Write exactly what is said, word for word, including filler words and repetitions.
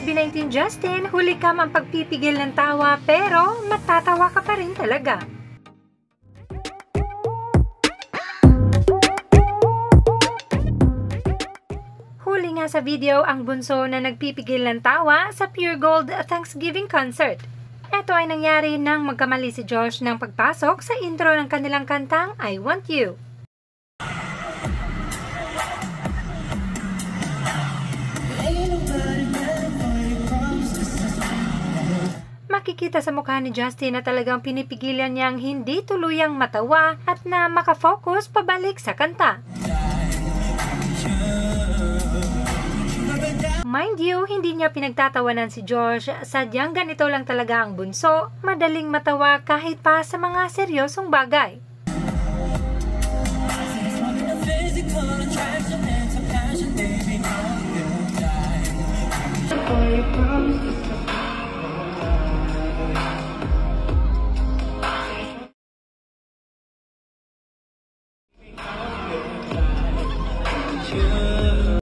S B nineteen Justin, huli ka ang pagpipigil ng tawa pero matatawa ka pa rin talaga. Huli nga sa video ang bunso na nagpipigil ng tawa sa Pure Gold Thanksgiving concert. Ito ay nangyari nang magkamali si Josh ng pagpasok sa intro ng kanilang kantang I Want You. Makikita sa mukha ni Justin na talagang pinipigilan niyang hindi tuluyang matawa at na makafocus pabalik sa kanta. Mind you, hindi niya pinagtatawanan si Josh, sadyang ganito lang talaga ang bunso, madaling matawa kahit pa sa mga seryosong bagay.